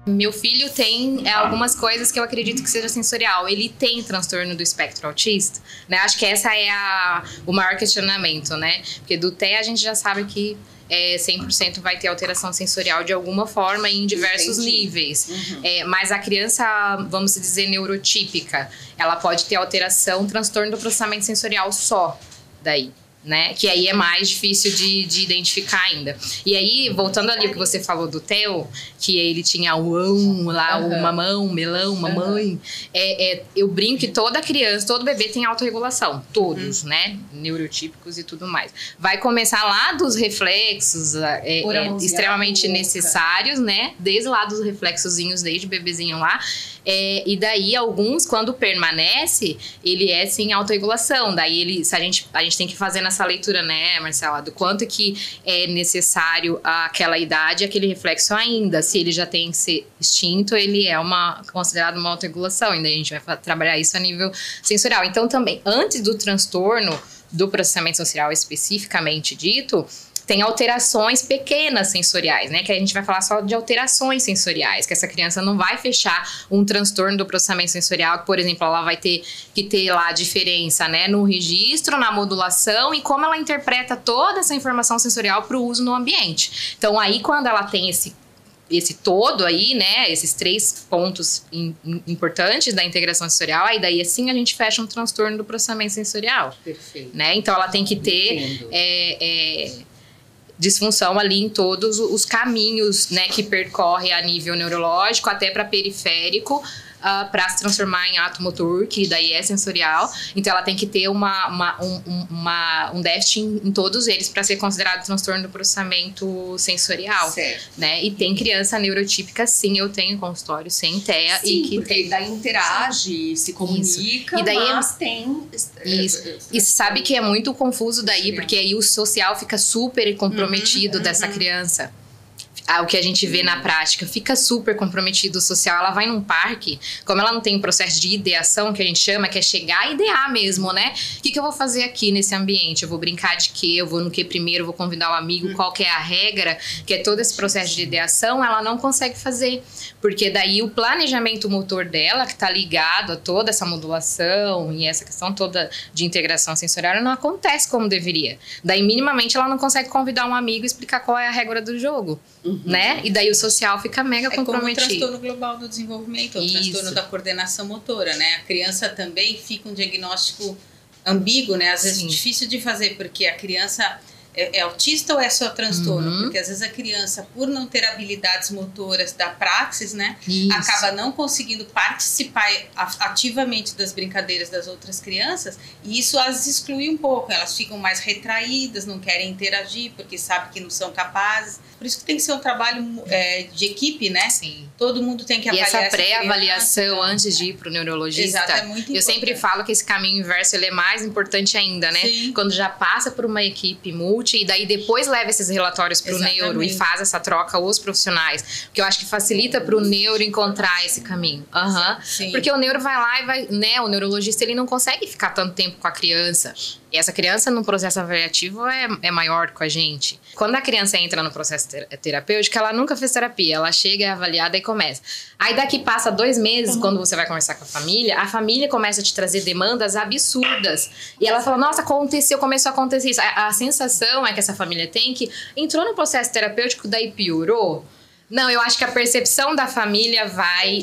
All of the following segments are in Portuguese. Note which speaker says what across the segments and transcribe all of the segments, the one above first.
Speaker 1: Meu filho tem algumas coisas que eu acredito que seja sensorial. Ele tem transtorno do espectro autista, né? Acho que essa é o maior questionamento, né? Porque do TEA a gente já sabe que 100% vai ter alteração sensorial de alguma forma e em diversos níveis. Mas a criança, vamos dizer, neurotípica, ela pode ter alteração, transtorno do processamento sensorial só daí. Né? Que aí é mais difícil de identificar ainda. E aí, voltando ali o que você falou do Theo, que ele tinha o lá, o mamão, melão, mamãe. Eu brinco que toda criança, todo bebê tem autorregulação. Todos, né? Neurotípicos e tudo mais. Vai começar lá dos reflexos extremamente necessários, né? Desde lá dos reflexozinhos, desde bebezinho lá. E daí, alguns, quando permanece, ele é sim autorregulação. Daí, a gente tem que fazer nessa leitura, né, Marcela, do quanto que é necessário aquela idade, aquele reflexo ainda. Se ele já tem que ser extinto, ele é considerado uma autorregulação. Ainda a gente vai trabalhar isso a nível sensorial. Então, também, antes do transtorno do processamento sensorial especificamente dito, tem alterações pequenas sensoriais, né? Que a gente vai falar só de alterações sensoriais, que essa criança não vai fechar um transtorno do processamento sensorial, que, por exemplo, ela vai ter que ter lá a diferença, né? No registro, na modulação e como ela interpreta toda essa informação sensorial para o uso no ambiente. Então, aí, quando ela tem esse todo aí, né, esses 3 pontos importantes da integração sensorial, aí daí assim a gente fecha um transtorno do processamento sensorial.
Speaker 2: Perfeito.
Speaker 1: Né? Então, ela tem que ter disfunção ali em todos os caminhos, né, que percorre a nível neurológico até para periférico, para se transformar em ato motor, que daí é sensorial. Então, ela tem que ter um déficit em todos eles para ser considerado transtorno do processamento sensorial.
Speaker 2: Certo.
Speaker 1: Né? E tem criança neurotípica, sim, eu tenho consultório sem TEA.
Speaker 2: Sim, e que porque daí interage, se comunica,
Speaker 1: e daí
Speaker 2: mas tem...
Speaker 1: Isso. E sabe que é muito confuso daí, porque aí o social fica super comprometido dessa criança. O que a gente vê na prática, fica super comprometido o social. Ela vai num parque, como ela não tem um processo de ideação, que a gente chama, que é chegar e idear mesmo, né? O que eu vou fazer aqui nesse ambiente? Eu vou brincar de quê? Eu vou no que primeiro? Eu vou convidar o amigo? Qual que é a regra? Que é todo esse processo de ideação, ela não consegue fazer. Porque daí o planejamento motor dela, que tá ligado a toda essa modulação e essa questão toda de integração sensorial, não acontece como deveria. Daí, minimamente, ela não consegue convidar um amigo e explicar qual é a regra do jogo. Né? E daí o social fica mega comprometido.
Speaker 3: Como o transtorno global do desenvolvimento, o transtorno da coordenação motora, né? A criança também fica um diagnóstico ambíguo, né? Às vezes difícil de fazer, porque a criança é autista ou é só transtorno? Porque às vezes a criança, por não ter habilidades motoras da praxis, né? Acaba não conseguindo participar ativamente das brincadeiras das outras crianças, e isso as exclui um pouco. Elas ficam mais retraídas, não querem interagir porque sabem que não são capazes. Por isso que tem que ser um trabalho de equipe, né?
Speaker 1: Sim.
Speaker 3: Todo mundo tem que avaliar.
Speaker 1: E essa pré-avaliação antes de ir para o neurologista.
Speaker 3: Exato, é muito importante.
Speaker 1: Eu sempre falo que esse caminho inverso ele é mais importante ainda, né?
Speaker 3: Sim.
Speaker 1: Quando já passa por uma equipe multi e daí depois leva esses relatórios para o neuro e faz essa troca os profissionais. Porque eu acho que facilita para o neuro encontrar esse caminho. Porque o neuro vai lá e vai, né? O neurologista ele não consegue ficar tanto tempo com a criança. E essa criança no processo avaliativo é maior com a gente. Quando a criança entra no processo terapêutico, ela nunca fez terapia. Ela chega, é avaliada e começa. Aí daqui passa 2 meses, quando você vai conversar com a família começa a te trazer demandas absurdas. E ela fala, nossa, começou a acontecer isso. A sensação é que essa família tem que entrou no processo terapêutico, daí piorou. Não, eu acho que a percepção da família vai...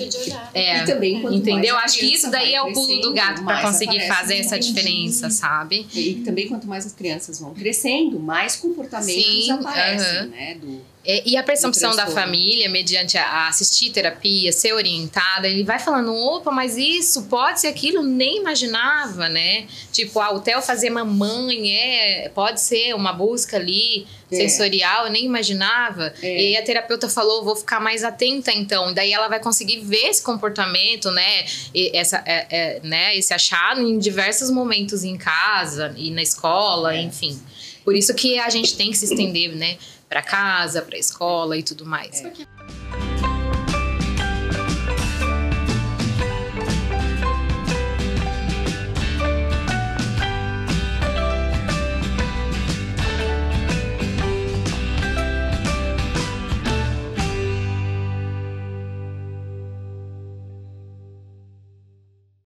Speaker 2: e também,
Speaker 1: entendeu? Acho que isso daí é o pulo do gato para conseguir fazer essa diferença, sabe?
Speaker 2: E também, quanto mais as crianças vão crescendo, mais comportamentos aparecem, né?
Speaker 1: E a percepção da família, mediante a assistir terapia, ser orientada, ele vai falando, opa, mas isso pode ser aquilo, nem imaginava, né? Tipo, o Theo fazer mamãe, pode ser uma busca ali sensorial, eu nem imaginava. E aí a terapeuta falou, vou ficar mais atenta então. Daí ela vai conseguir ver esse comportamento, né? Esse achado em diversos momentos em casa e na escola, enfim. Por isso que a gente tem que se estender, né? Para casa, para escola e tudo mais.